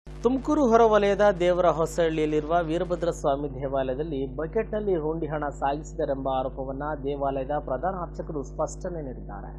ತುಮಕೂರು ಹೊರವಲಯದ ದೇವರ ಹೊಸಹಳ್ಳಿಯಲ್ಲಿರುವ ವೀರಭದ್ರ ಸ್ವಾಮಿ ದೇವಾಲಯದಲ್ಲಿ ಬಕೆಟ್ನಲ್ಲಿ ಹುಂಡಿ ಹಣ ಸಾಗಿಸಿದರೆಂಬ ಆರೋಪವನ್ನು ದೇವಾಲಯದ ಪ್ರಧಾನ ಅರ್ಚಕರು ಸ್ಪಷ್ಟನೆ ನೀಡಿದ್ದಾರೆ.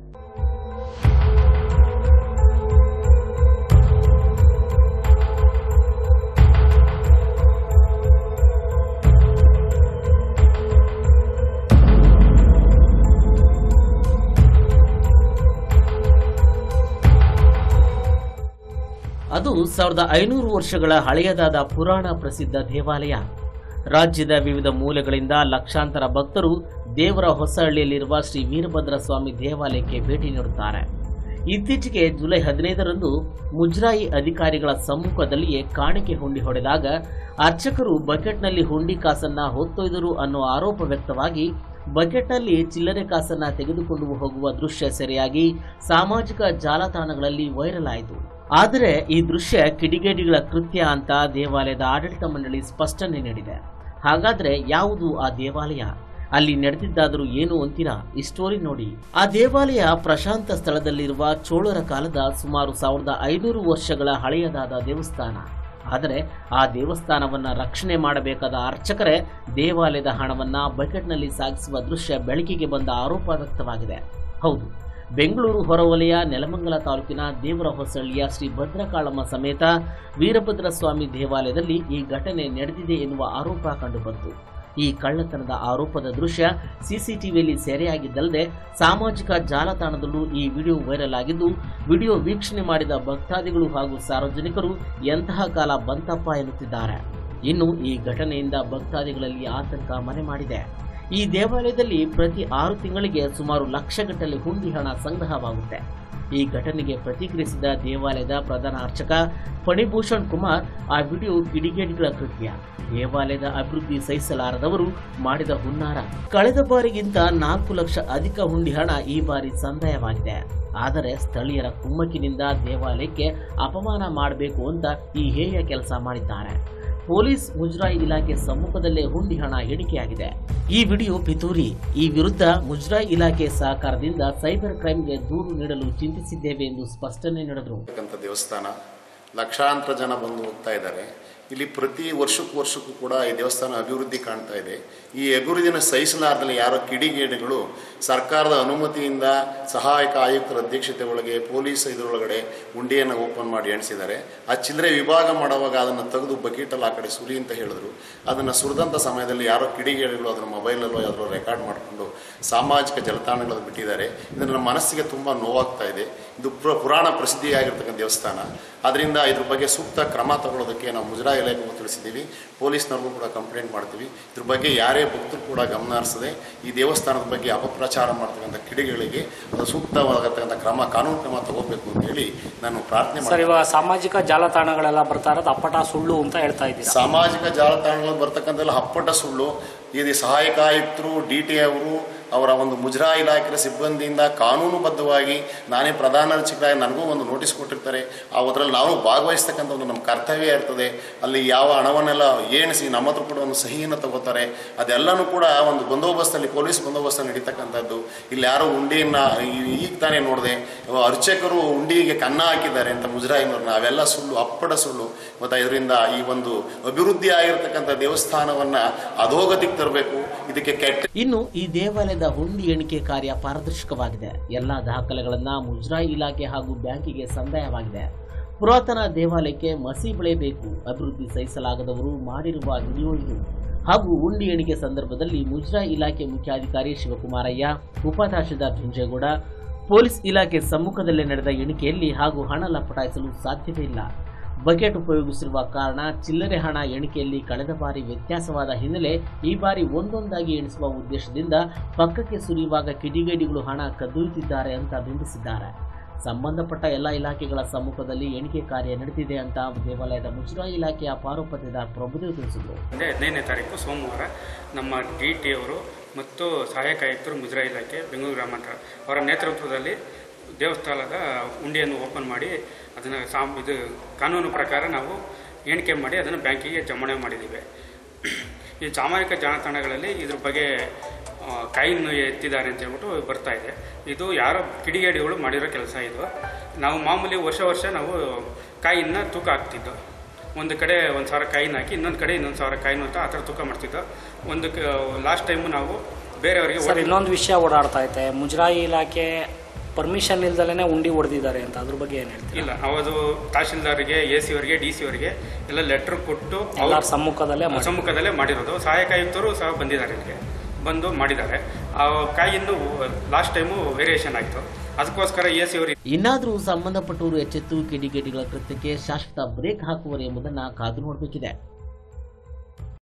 ಅದು 1500 ವರ್ಷಗಳ ಹಳೆಯದಾದ ಪುರಾಣ ಪ್ರಸಿದ್ಧ ದೇವಾಲಯ. ರಾಜ್ಯದ ವಿವಿಧ ಮೂಲೆಗಳಿಂದ ಲಕ್ಷಾಂತರ ಭಕ್ತರು ದೇವರ ಹೊಸಹಳ್ಳಿಯಲ್ಲಿರುವ ಶ್ರೀ ವೀರಭದ್ರ ಸ್ವಾಮಿ ದೇವಾಲಯಕ್ಕೆ ಭೇಟಿ ನೀಡುತ್ತಾರೆ. ಇತ್ತೀಚೆಗೆ ಜುಲೈ 15ರಂದು ಮುಜರಾಯಿ ಅಧಿಕಾರಿಗಳ ಸಮ್ಮುಖದಲ್ಲಿಯೇ ಕಾಣಿಕೆ ಹುಂಡಿ ಹೊಡೆದಾಗ ಅರ್ಚಕರು ಬಕೆಟ್ನಲ್ಲಿ ಹುಂಡಿ ಕಾಸನ್ನ ಹೊತ್ತೊಯ್ದರು ಅನ್ನೋ ಆರೋಪ ವ್ಯಕ್ತವಾಗಿ ಬಕೆಟ್ನಲ್ಲಿ ಚಿಲ್ಲರೆ ಕಾಸನ್ನ ತೆಗೆದುಕೊಂಡು ಹೋಗುವ ದೃಶ್ಯ ಸೆರೆಯಾಗಿ ಸಾಮಾಜಿಕ ಜಾಲತಾಣಗಳಲ್ಲಿ ವೈರಲ್ ಆಯಿತು. ಆದರೆ ಈ ದೃಶ್ಯ ಕಿಡಿಗೇಡಿಗಳ ಕೃತ್ಯ ಅಂತ ದೇವಾಲಯದ ಆಡಳಿತ ಮಂಡಳಿ ಸ್ಪಷ್ಟನೆ ನೀಡಿದೆ. ಹಾಗಾದ್ರೆ ಯಾವುದು ಆ ದೇವಾಲಯ? ಅಲ್ಲಿ ನಡೆದಿದ್ದಾದರೂ ಏನು ಅಂತೀರಾ? ಈ ಸ್ಟೋರಿ ನೋಡಿ. ಆ ದೇವಾಲಯ ಪ್ರಶಾಂತ ಸ್ಥಳದಲ್ಲಿರುವ ಚೋಳರ ಕಾಲದ ಸುಮಾರು 1500 ವರ್ಷಗಳ ಹಳೆಯದಾದ ದೇವಸ್ಥಾನ. ಆದರೆ ಆ ದೇವಸ್ಥಾನವನ್ನ ರಕ್ಷಣೆ ಮಾಡಬೇಕಾದ ಅರ್ಚಕರೇ ದೇವಾಲಯದ ಹಣವನ್ನ ಬಕೆಟ್ನಲ್ಲಿ ಸಾಗಿಸುವ ದೃಶ್ಯ ಬೆಳಕಿಗೆ ಬಂದ ಆರೋಪ ವ್ಯಕ್ತವಾಗಿದೆ. ಹೌದು, ಬೆಂಗಳೂರು ಹೊರವಲಯ ನೆಲಮಂಗಲ ತಾಲೂಕಿನ ದೇವರ ಹೊಸಹಳ್ಳಿಯ ಶ್ರೀ ಭದ್ರಕಾಳಮ್ಮ ಸಮೇತ ವೀರಭದ್ರ ಸ್ವಾಮಿ ದೇವಾಲಯದಲ್ಲಿ ಈ ಘಟನೆ ನಡೆದಿದೆ ಎನ್ನುವ ಆರೋಪ ಕಂಡುಬಂತು. ಈ ಕಳ್ಳತನದ ಆರೋಪದ ದೃಶ್ಯ ಸಿಸಿಟಿವಿಯಲ್ಲಿ ಸೆರೆಯಾಗಿದ್ದಲ್ಲದೆ ಸಾಮಾಜಿಕ ಜಾಲತಾಣದಲ್ಲೂ ಈ ವಿಡಿಯೋ ವೈರಲ್ ಆಗಿದ್ದು, ವಿಡಿಯೋ ವೀಕ್ಷಣೆ ಮಾಡಿದ ಭಕ್ತಾದಿಗಳು ಹಾಗೂ ಸಾರ್ವಜನಿಕರು ಎಂತಹ ಕಾಲ ಬಂತಪ್ಪ ಎನ್ನುತ್ತಿದ್ದಾರೆ. ಇನ್ನು ಈ ಘಟನೆಯಿಂದ ಭಕ್ತಾದಿಗಳಲ್ಲಿ ಆತಂಕ ಮನೆ ಮಾಡಿದೆ. ಈ ದೇವಾಲಯದಲ್ಲಿ ಪ್ರತಿ 6 ತಿಂಗಳಿಗೆ ಸುಮಾರು ಲಕ್ಷಗಟ್ಟಲೆ ಹುಂಡಿ ಹಣ ಸಂಗ್ರಹವಾಗುತ್ತೆ. ಈ ಘಟನೆಗೆ ಪ್ರತಿಕ್ರಿಯಿಸಿದ ದೇವಾಲಯದ ಪ್ರಧಾನ ಅರ್ಚಕ ಫಣಿಭೂಷಣ್ ಕುಮಾರ್, ಆ ವಿಡಿಯೋ ಕಿಡಿಗೇಡಿಗಳ ಕೃತ್ಯ. ದೇವಾಲಯದ ಅಭಿವೃದ್ಧಿ ಸಹಿಸಲಾರದವರು ಮಾಡಿದ ಹುನ್ನಾರ. ಕಳೆದ ಬಾರಿಗಿಂತ 4 ಲಕ್ಷ ಅಧಿಕ ಹುಂಡಿ ಹಣ ಈ ಬಾರಿ ಸಂದಾಯವಾಗಿದೆ. ಆದರೆ ಸ್ಥಳೀಯರ ಕುಮ್ಮಕ್ಕಿನಿಂದ ದೇವಾಲಯಕ್ಕೆ ಅಪಮಾನ ಮಾಡಬೇಕು ಅಂತ ಈ ಹೇಯ ಕೆಲಸ ಮಾಡಿದ್ದಾರೆ. ಪೊಲೀಸ್ ಮುಜರಾಯಿ ಇಲಾಖೆ ಸಮ್ಮುಖದಲ್ಲೇ ಹುಂಡಿ ಹಣ ಎಣಿಕೆಯಾಗಿದೆ. ಈ ವಿಡಿಯೋ ಪಿತೂರಿ. ಈ ವಿರುದ್ಧ ಮುಜರಾಯಿ ಇಲಾಖೆ ಸಹಕಾರದಿಂದ ಸೈಬರ್ ಕ್ರೈಮ್ಗೆ ದೂರು ನೀಡಲು ಚಿಂತಿಸಿದ್ದೇವೆ ಎಂದು ಸ್ಪಷ್ಟನೆ ನೀಡಿದರು. ದೇವಸ್ಥಾನ ಲಕ್ಷಾಂತರ ಜನ ಬಂದು ಹೋಗ್ತಾ ಇದ್ದಾರೆ. ಇಲ್ಲಿ ಪ್ರತಿ ವರ್ಷಕ್ಕೂ ಕೂಡ ಈ ದೇವಸ್ಥಾನ ಅಭಿವೃದ್ಧಿ ಕಾಣ್ತಾ ಇದೆ. ಈ ಅಭಿವೃದ್ಧಿನ ಸಹಿಸಲಾರದಲ್ಲಿ ಯಾರೋ ಕಿಡಿಗೇಡಿಗಳು ಸರ್ಕಾರದ ಅನುಮತಿಯಿಂದ ಸಹಾಯಕ ಆಯುಕ್ತರ ಅಧ್ಯಕ್ಷತೆ ಒಳಗೆ ಪೊಲೀಸ್ ಇದರೊಳಗಡೆ ಹುಂಡಿಯನ್ನು ಓಪನ್ ಮಾಡಿ ಎಣಿಸಿದ್ದಾರೆ. ಆ ಚಿಲ್ಲರೆ ವಿಭಾಗ ಮಾಡುವಾಗ ಅದನ್ನು ತೆಗೆದು ಬಕೆಟಲ್ಲಿ ಆ ಕಡೆ ಸುರಿ ಅಂತ ಹೇಳಿದ್ರು. ಅದನ್ನು ಸುರಿದಂಥ ಸಮಯದಲ್ಲಿ ಯಾರೋ ಕಿಡಿಗೇಡಿಗಳು ಅದನ್ನು ಮೊಬೈಲಲ್ಲೋ ಯಾವ್ದಾದ್ರು ರೆಕಾರ್ಡ್ ಮಾಡಿಕೊಂಡು ಸಾಮಾಜಿಕ ಜಾಲತಾಣಗಳಲ್ಲಿ ಬಿಟ್ಟಿದ್ದಾರೆ. ಇದನ್ನು ನಮ್ಮ ಮನಸ್ಸಿಗೆ ತುಂಬ ನೋವಾಗ್ತಾ ಇದೆ. ಇದು ಪುರಾಣ ಪ್ರಸಿದ್ಧಿಯಾಗಿರ್ತಕ್ಕಂಥ ದೇವಸ್ಥಾನ. ಅದರಿಂದ ಇದ್ರ ಬಗ್ಗೆ ಸೂಕ್ತ ಕ್ರಮ ತಗೊಳ್ಳೋದಕ್ಕೆ ನಾವು ಮುಜರಾಯಿ ಇಲಾಖೆಗೂ ತಿಳಿಸಿದ್ದೀವಿ. ಪೊಲೀಸ್ನವ್ರಿಗೂ ಕೂಡ ಕಂಪ್ಲೇಂಟ್ ಮಾಡ್ತೀವಿ. ಇದ್ರ ಬಗ್ಗೆ ಯಾರೇ ಭಕ್ತರು ಕೂಡ ಗಮನ ಹರಿಸದೆ ಈ ದೇವಸ್ಥಾನದ ಬಗ್ಗೆ ಅಪಪ್ರಚಾರ ಮಾಡ್ತಕ್ಕಂಥ ಕಿಡಿಗಳಿಗೆ ಅದು ಸೂಕ್ತವಾಗತಕ್ಕಂಥ ಕಾನೂನು ಕ್ರಮ ತಗೋಬೇಕು ಅಂತ ಹೇಳಿ ನಾನು ಪ್ರಾರ್ಥನೆ ಮಾಡ್ತೀನಿ. ಇವಾಗ ಸಾಮಾಜಿಕ ಜಾಲತಾಣಗಳೆಲ್ಲ ಬರ್ತಾ ಇರೋದು ಅಪ್ಪಟ ಸುಳ್ಳು ಅಂತ ಹೇಳ್ತಾ ಇದ್ದೀವಿ. ಸಾಮಾಜಿಕ ಜಾಲತಾಣಗಳು ಬರ್ತಕ್ಕಂಥಲ್ಲ ಅಪ್ಪಟ ಸುಳ್ಳು. ಇದು ಸಹಾಯಕ ಆಯುಕ್ತರು DT ಅವರು ಅವರ ಒಂದು ಮುಜರಾಯಿ ಇಲಾಖೆ ಸಿಬ್ಬಂದಿಯಿಂದ ಕಾನೂನುಬದ್ಧವಾಗಿ ನಾನೇ ಪ್ರಧಾನ ಅರ್ಚಕರಾಗಿ ನನಗೂ ಒಂದು ನೋಟಿಸ್ ಕೊಟ್ಟಿರ್ತಾರೆ. ಅದರಲ್ಲಿ ನಾವು ಭಾಗವಹಿಸ್ತಕ್ಕಂಥ ಒಂದು ನಮ್ಮ ಕರ್ತವ್ಯ ಇರ್ತದೆ. ಅಲ್ಲಿ ಯಾವ ಹಣವನ್ನೆಲ್ಲ ಎಣಿಸಿ ನಮ್ಮ ಹತ್ರ ಕೂಡ ಒಂದು ಸಹಿಯನ್ನು ತಗೋತಾರೆ. ಅದೆಲ್ಲನೂ ಕೂಡ ಒಂದು ಬಂದೋಬಸ್ತಲ್ಲಿ ಪೊಲೀಸ್ ಬಂದೋಬಸ್ತಲ್ಲಿ ನಡೀತಕ್ಕಂಥದ್ದು. ಇಲ್ಲಿ ಯಾರೋ ಹುಂಡಿಯನ್ನು ಈಗ ತಾನೇ ನೋಡಿದೆ, ಅರ್ಚಕರು ಹುಂಡಿಗೆ ಕನ್ನ ಹಾಕಿದ್ದಾರೆ ಅಂತ ಮುಜರಾಯಿನವ್ರನ್ನ. ಅವೆಲ್ಲ ಸುಳ್ಳು, ಅಪ್ಪಡ ಸುಳ್ಳು. ಮತ್ತು ಇದರಿಂದ ಈ ಒಂದು ಅಭಿವೃದ್ಧಿ ಆಗಿರ್ತಕ್ಕಂಥ ದೇವಸ್ಥಾನವನ್ನು ಅಧೋಗತಿಗೆ ತರಬೇಕು. ಇದಕ್ಕೆ ಕೆಟ್ಟ. ಇನ್ನು ಈ ದೇವಾಲಯದ ಹುಂಡಿ ಎಣಿಕೆ ಕಾರ್ಯ ಪಾರದರ್ಶಕವಾಗಿದೆ. ಎಲ್ಲಾ ದಾಖಲೆಗಳನ್ನ ಮುಜರಾಯಿ ಇಲಾಖೆ ಹಾಗೂ ಬ್ಯಾಂಕಿಗೆ ಸಂದಾಯವಾಗಿದೆ. ಪುರಾತನ ದೇವಾಲಯಕ್ಕೆ ಮಸಿ ಬೆಳೆಯಬೇಕು. ಅಭಿವೃದ್ಧಿ ಸಹಿಸಲಾಗದವರು ಮಾಡಿರುವ ವಿಡಿಯೋ ಇದು. ಹಾಗೂ ಹುಂಡಿ ಎಣಿಕೆ ಸಂದರ್ಭದಲ್ಲಿ ಮುಜರಾಯಿ ಇಲಾಖೆ ಮುಖ್ಯಾಧಿಕಾರಿ ಶಿವಕುಮಾರಯ್ಯ, ಉಪತಹಶೀಲ್ದಾರ್ ಜುಂಜೇಗೌಡ, ಪೊಲೀಸ್ ಇಲಾಖೆ ಸಮ್ಮುಖದಲ್ಲೇ ನಡೆದ ಎಣಿಕೆಯಲ್ಲಿ ಹಾಗೂ ಹಣ ಲಪಟಾಯಿಸಲು ಸಾಧ್ಯವೇ ಇಲ್ಲ. ಬಕೆಟ್ ಉಪಯೋಗಿಸಿರುವ ಕಾರಣ ಚಿಲ್ಲರೆ ಹಣ ಎಣಿಕೆಯಲ್ಲಿ ಕಳೆದ ಬಾರಿ ವ್ಯತ್ಯಾಸವಾದ ಹಿನ್ನೆಲೆ ಈ ಬಾರಿ ಒಂದೊಂದಾಗಿ ಎಣಿಸುವ ಉದ್ದೇಶದಿಂದ ಪಕ್ಕಕ್ಕೆ ಸುರಿಯುವಾಗ ಕಿಡಿಗೇಡಿಗಳು ಹಣ ಕದ್ದೊಯ್ಯುತ್ತಿದ್ದಾರೆ ಅಂತ ಬಿಂಬಿಸಿದ್ದಾರೆ. ಸಂಬಂಧಪಟ್ಟ ಎಲ್ಲ ಇಲಾಖೆಗಳ ಸಮ್ಮುಖದಲ್ಲಿ ಎಣಿಕೆ ಕಾರ್ಯ ನಡೆದಿದೆ ಅಂತ ದೇವಾಲಯದ ಮುಜರಾಯಿ ಇಲಾಖೆಯ ಪಾರುಪತ್ಯದ ಪ್ರಭುದೇವ್ ತಿಳಿಸಿದರು. 15ನೇ ತಾರೀಕು ಸೋಮವಾರ ನಮ್ಮ DT ಅವರು ಮತ್ತು ಸಹಾಯಕ ಆಯುಕ್ತರು ಮುಜರಾಯಿ ಇಲಾಖೆ ಬೆಂಗಳೂರು ಗ್ರಾಮಾಂತರ ಅವರ ನೇತೃತ್ವದಲ್ಲಿ ದೇವಸ್ಥಾನದ ಹುಂಡಿಯನ್ನು ಓಪನ್ ಮಾಡಿ ಅದನ್ನು ಇದು ಕಾನೂನು ಪ್ರಕಾರ ನಾವು ಎಣಿಕೆ ಮಾಡಿ ಅದನ್ನು ಬ್ಯಾಂಕಿಗೆ ಜಮಾವಣೆ ಮಾಡಿದ್ದೀವಿ. ಈ ಸಾಮಾಜಿಕ ಜಾಲತಾಣಗಳಲ್ಲಿ ಇದ್ರ ಬಗ್ಗೆ ಕಾಯಿನ್ ಎತ್ತಿದ್ದಾರೆ ಅಂತ ಹೇಳ್ಬಿಟ್ಟು ಬರ್ತಾ ಇದೆ. ಇದು ಯಾರೋ ಕಿಡಿಗೇಡಿಗಳು ಮಾಡಿರೋ ಕೆಲಸ ಇದು. ನಾವು ಮಾಮೂಲಿ ವರ್ಷ ನಾವು ಕಾಯಿನ್ನ ತೂಕ ಹಾಕ್ತಿದ್ದೋ. ಒಂದು ಕಡೆ 1,000 ಕಾಯಿನ್ ಹಾಕಿ ಇನ್ನೊಂದು ಕಡೆ 1,000 ಕಾಯಿನ್ ಅಂತ ಆ ಥರ ತೂಕ ಮಾಡ್ತಿದ್ದೋ. ಲಾಸ್ಟ್ ಟೈಮು ನಾವು ಬೇರೆಯವರಿಗೆ ಸರ್ ಇನ್ನೊಂದು ವಿಷಯ ಓಡಾಡ್ತಾ ಐತೆ, ಮುಜರಾಯಿ ಇಲಾಖೆ ಪರ್ಮಿಷನ್ ಇಲ್ದಲೇ ಉಂಡಿ ಹೊಡೆದಿದ್ದಾರೆ ಅಂತ, ಅದ್ರ ಬಗ್ಗೆ ಏನು ಹೇಳ್ತೀವಿ? ಇಲ್ಲ, ಅದು ತಹಶೀಲ್ದಾರ್ಗೆ, AC ಅವರಿಗೆ, DC ಅವರಿಗೆ ಎಲ್ಲ ಲೆಟ್ರ್ ಕೊಟ್ಟು ಎಲ್ಲ ಸಮ್ಮುಖದಲ್ಲೇ ಮಾಡಿರೋದು. ಸಹಾಯಕ ಆಯುಕ್ತರು ಸಹ ಬಂದಿದ್ದಾರೆ, ಇಲ್ಲಿಗೆ ಬಂದು ಮಾಡಿದ್ದಾರೆ. ಆ ಕಾಯಿನ್ನು ಲಾಸ್ಟ್ ಟೈಮು ವೇರಿಯೇಷನ್ ಆಯಿತು, ಅದಕ್ಕೋಸ್ಕರ AC ಅವರು ಇನ್ನಾದರೂ ಸಂಬಂಧಪಟ್ಟವರು ಎಚ್ಚೆತ್ತು ಕಿಡಿಗೇಡಿಗಳ ಕೃತ್ಯಕ್ಕೆ ಶಾಶ್ವತ ಬ್ರೇಕ್ ಹಾಕುವರು ಎಂಬುದನ್ನು ಕಾದು ನೋಡಬೇಕಿದೆ.